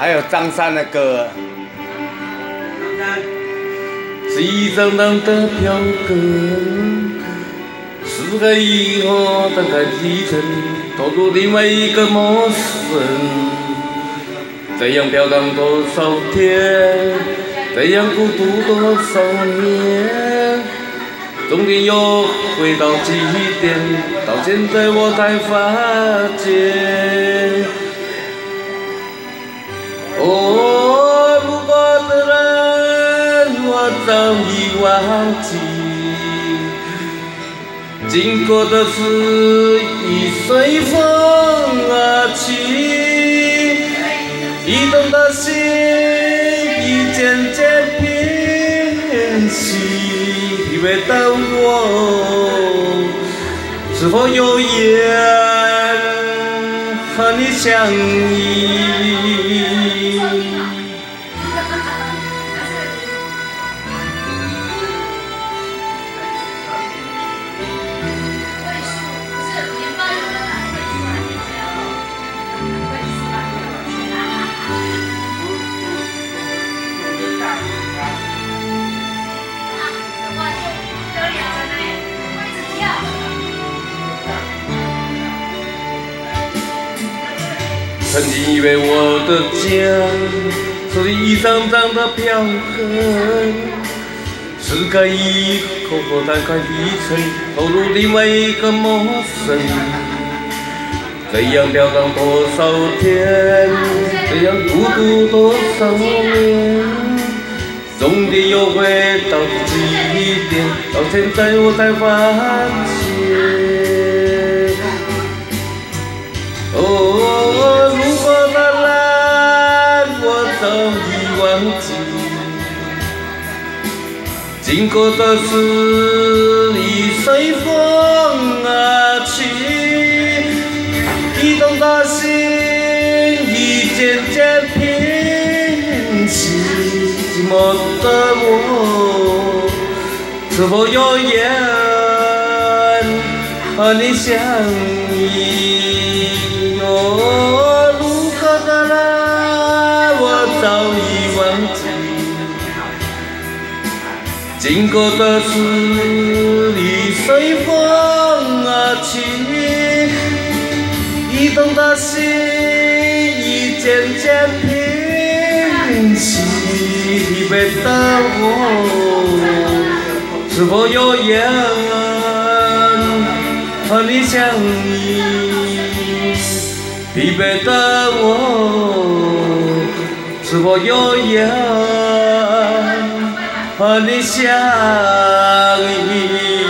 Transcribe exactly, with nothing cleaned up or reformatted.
还有张三的歌。 是一张张的票根，撕开以后展开历程，投入另外一个陌生。这样飘荡多少天，这样孤独多少年，终点又回到起点，到现在我才发觉。哦，路过的人我早已忘记，经过的事已随风而去，移动的心已渐渐平息，疲惫的我，是否有缘和你相依？曾经以为我的家是一张张的票根，撕开以后展开历程，投入另外一个陌生。这样飘荡多少天，这样孤独多少年，终点又回到起点，到现在我才发现。哦，路过的人我早已忘记，经过的事已随风而去，移动的心已渐渐平息，寂寞的我，是否有缘和你相依？哦，路过的人我早已忘记，经过的事已随风而去，移动的心已渐渐平息，疲惫的我，是否有缘和你相依？疲惫的我，是否有缘和你相依？